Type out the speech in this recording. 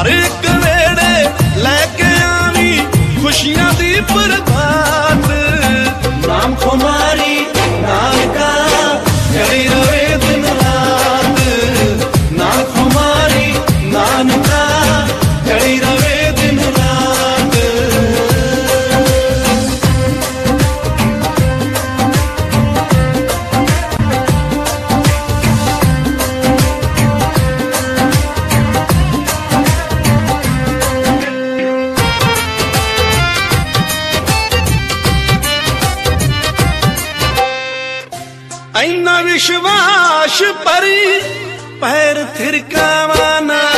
एक वेड़े लैके आवी खुशियां दी बरबाद। नाम खुमारी नानका जड़ी रवे दिन रात, नाम खुमारी नानका जड़ी रवे दिन रात। ऐना विश्वास परी पैर थिरकावाना,